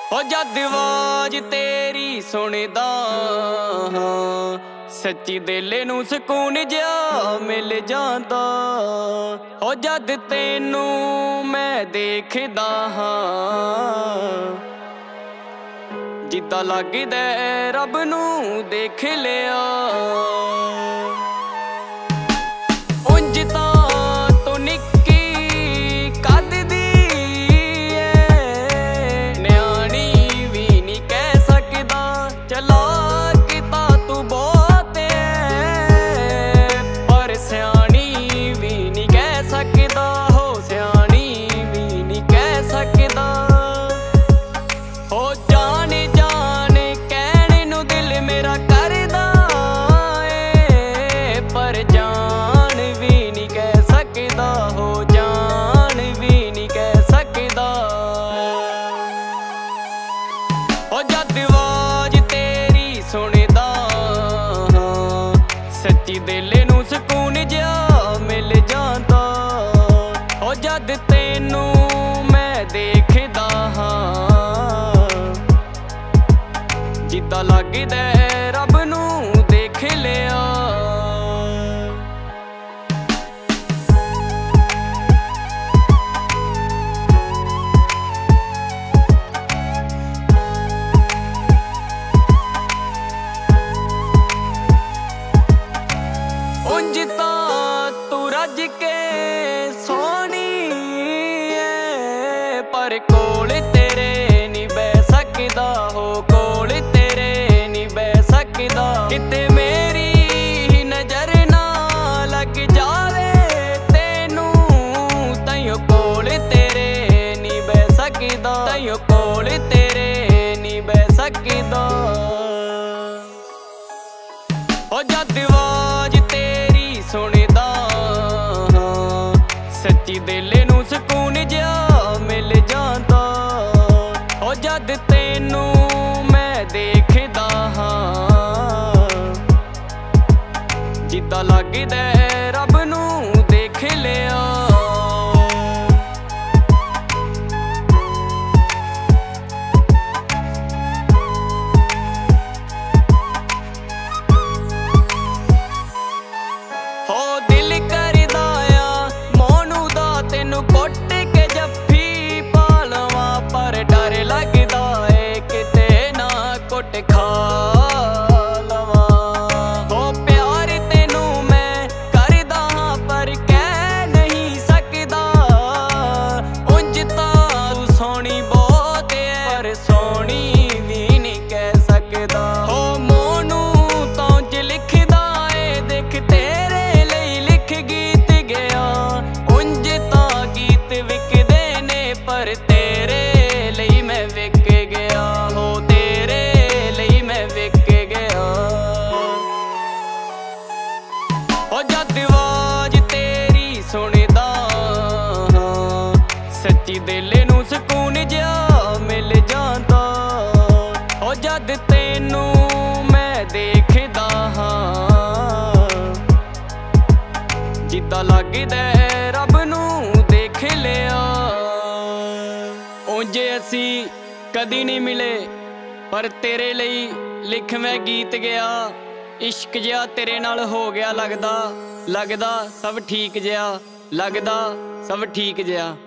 हो जद आवाज तेरी सुनदा सच्ची दिल नूं सुकून जा मिल जांदा। हो जद तेनू मैं देखदा जिद्दां लगदा रब नूं देख लिया। उंज तां तू निक्की कद दी न्याणी भी नहीं कह सकदा। चलाक तां तू बहुत पर सियाणी भी नहीं कह सकदा। हो सियाणी भी नहीं कह सकदा। हो जान जान कहने नू दिल मेरा करदा पर जान भी नहीं कह सकदा। हो जान भी नहीं कह सकदा। हो जद आवाज तेरी सुनदा सच्ची दिल नूं सुकून जा मिल जांदा। हो जद तेनू मैं देखदा जिद्दां लगदा रब नूं देख लिया। उंज तां तू रज के सोहनी पर कोल तेरे नहीं बह सकदा। हो कोल तेरे नहीं बह सकदा। किते मेरी नजर ना लग जावे तेनू ताइयों कोल तेरे नहीं बह सकदा। ताइयों कोल तेरे नहीं बह सकदा। हो जद आवाज तेरी सुनदा सच्ची दिल नूं सुकून जा मिल जांदा। हो जद तेनू मैं देखदा जिद्दां लगदा रब नूं देख लिया। हो दिल करदा मोनू दा तेनू कुट के जफ्फी पालवां पर डर लगदा किते ना कुट खा लवां। हो प्यार तेनू मैं करदा पर कह नहीं सकदा। उंज तां तू सोहनी बहुत पर सोहनी भी नहीं कह सकदा। हो मोनू तां ज लिखदा देख तेरे लई लिख गीत गया। उंज तां गीत विकदे ने पर तेरे लई मैं विक गया। हो तेरे लई मैं विक गया। हो जद आवाज तेरी सुनदा सच्ची दिल नूं सुकून जा मिल जांदा। हो जद तेनू मैं देखदा जिद्दां लगदा रब नूं देख लिया। उंज असी कदी नहीं मिले पर तेरे लई लिख मैं गीत गया। इश्क जिहा तेरे नाल हो गया लगदा। लगदा सब ठीक जिहा लगदा सब ठीक जिहा।